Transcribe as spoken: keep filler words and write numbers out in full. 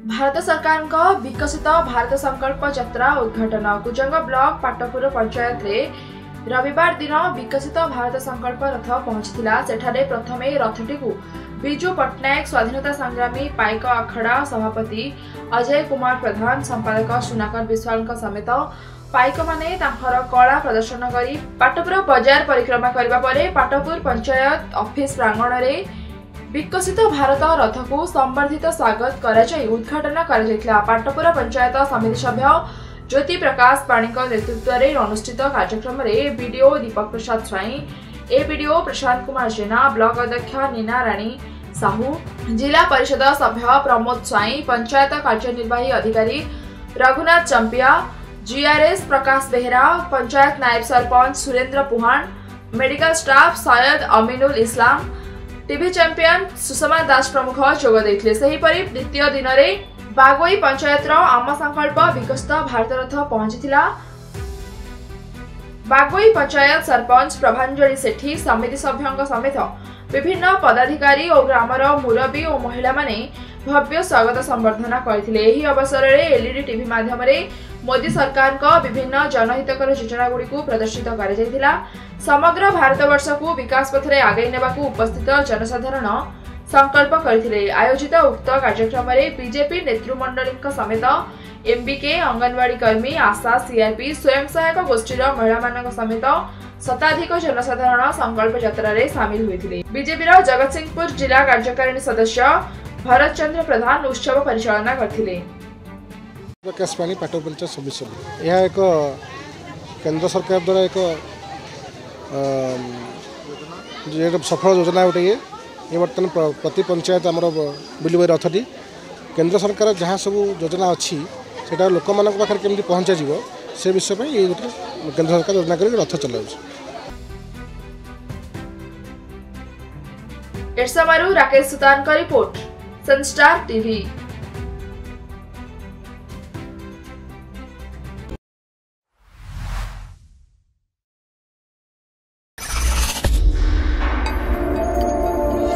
भारत सरकार का विकसित भारत संकल्प यात्रा उद्घाटन कुजंग ब्लॉक पाटपुर पंचायत रे रविवार दिन विकसित भारत संकल्प रथ पहुंचीला। सेठारे प्रथमे रथटी को बिजू पट्टनायक स्वाधीनता संग्रामी पाइक अखाड़ा सभापति अजय कुमार प्रधान संपादक सुनाकर विश्वाल समेत पाइक माने तांकर कला प्रदर्शन करी पाटपुर बाजार परिक्रमा करबा परे पाटपुर पंचायत ऑफिस प्रांगण रे विकसित भारत रथ को संवर्धित स्वागत कराई उद्घाटन करा। पाटपुर पंचायत समिति सभ्य ज्योति प्रकाश पाणी नेतृत्व में अनुष्ठित कार्यक्रम में BDO Deepak Prasad Swain, ABDO Prashant Kumar Jena, block अध्यक्ष नीना राणी साहू, जिला परिषद सभ्य प्रमोद स्वाई, पंचायत कार्यनिर्वाही अधिकारी रघुनाथ चंपिया, जीआरएस प्रकाश बेहरा, पंचायत नायब sarpanch Surendra Puhan, medical staff Syed Aminul Islam, TV champion Sushma Das प्रमुख जोग देथिले। सेहीपरि द्वितीय दिन में बागोई पंचायत आम संकल्प विकसित भारत रथ पहुंचीला। बागोई पंचायत सरपंच प्रभांजलि सेठी समिति सभ्यों समेत विभिन्न पदाधिकारी और ग्रामर मुरबी और महिला माने भव्य स्वागत संबर्धना करथिले। एही अवसर में एलईडी टीवी माध्यम मोदी सरकार का विभिन्न जनहितकर योजना गुड़ी को प्रदर्शित कर समग्र भारतवर्ष को विकास पथ में आगे नेबा को उपस्थित जनसाधारण संकल्प करथिले। आयोजित उक्त कार्यक्रम में बीजेपी नेतृमंडली समेत एमबीके अंगनवाड़ी कर्मी आशा सीआरपी स्वयं सहायक गोष्ठीर महिला मान समेत शताधिक जनसाधारण संकल्प यात्रा रे सामिल होइथिले। बीजेपी जगतसिंहपुर जिला कार्यकारिणी सदस्य भरत चंद्र प्रधान उत्सव परिचालना करथिले। प्रकाश पाणी पाटपुर पंचायत समिति यह एक केंद्र सरकार द्वारा एक सफल योजना गोटे ये ये बर्तमान प्रति पंचायत आमर बुलवे रथटी केंद्र सरकार जहाँ सब योजना अच्छी से लोक मान पाखे केमती पहुँचा जीव से विषय में ये गोटे केंद्र सरकार योजना कर रथ चलाऊ। एरसामारू राकेश सुतान का रिपोर्ट, सनस्टार टीवी।